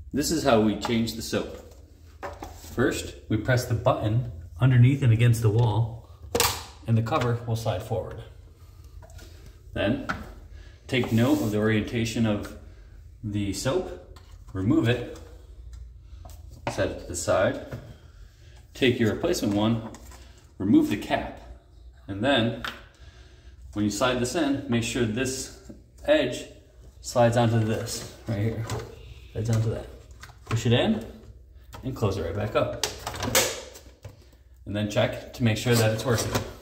This is how we change the soap. First, we press the button underneath and against the wall, and the cover will slide forward. Then, take note of the orientation of the soap, remove it, set it to the side, take your replacement one, remove the cap, and then when you slide this in, make sure this edge slides onto this right here. Slides onto that. Push it in and close it right back up. And then check to make sure that it's working.